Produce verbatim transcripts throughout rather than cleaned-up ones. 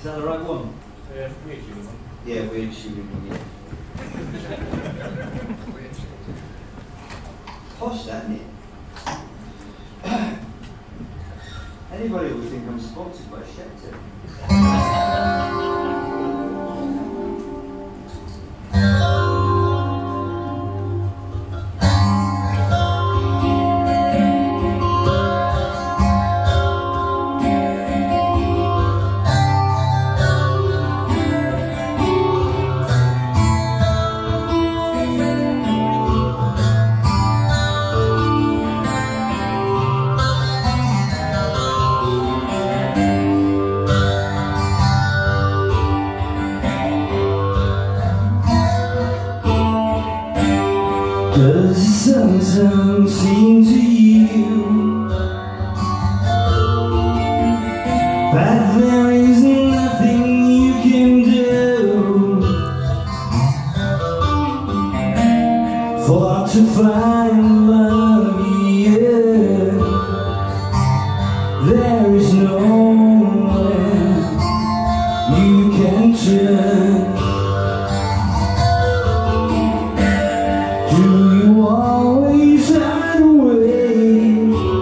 that the right one? Yeah, weird tuning one. Yeah, weird tuning one, yeah. Posh, that, isn't it? Anybody will think I'm sponsored by Schecter. Does it sometimes seem to you that there is nothing you can do for to find love? Yeah, there is nowhere you can turn. Do you always hide away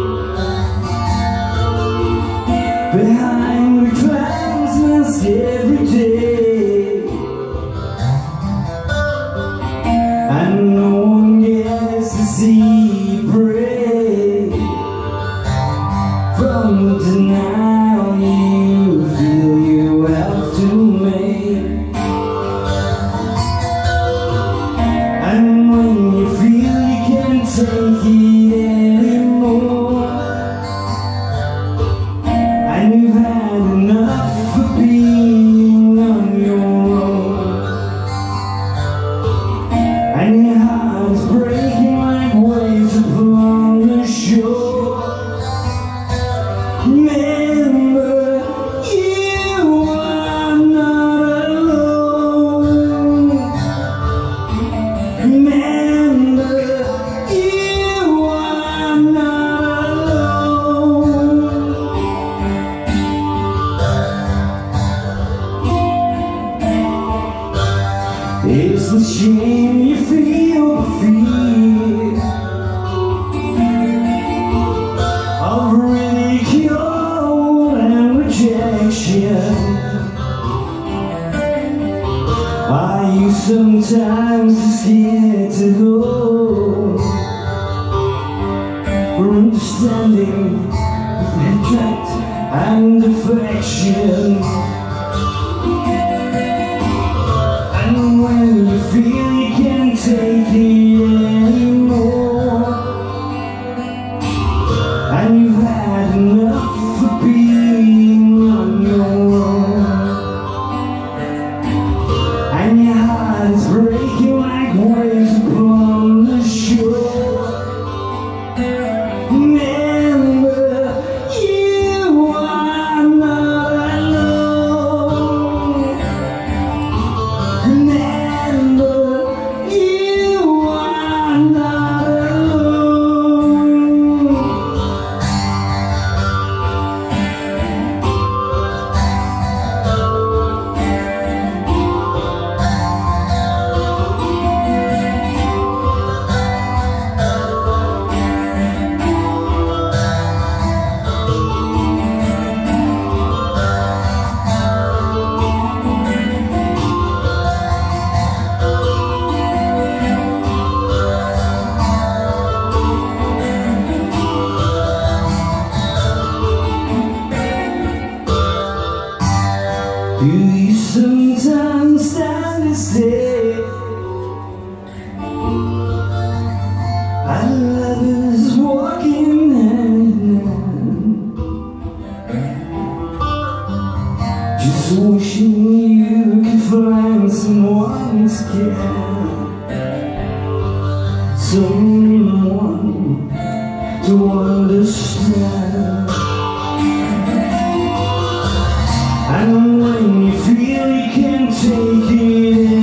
behind the clouds mask every day, and no one gets to see you break from the denial you feel you have to make? And when you feel you can't take it anymore, and you've had enough of being on your own, and your heart is breaking like waves upon the shore, remember, you are not alone. Remember, you are not alone. It's the shame you feel the fear of ridicule and rejection. Are you sometimes scared to go for understanding, neglect and affection? And when you feel you can't take it anymore, and you've had enough of being on your own, and your heart is breaking like waves upon the shore, remember, you are not alone. Remember, you are not alone. Do you sometimes stand and stare at others walking hand in hand, just wishing you could find someone to care, someone to understand? And when you feel you can't take it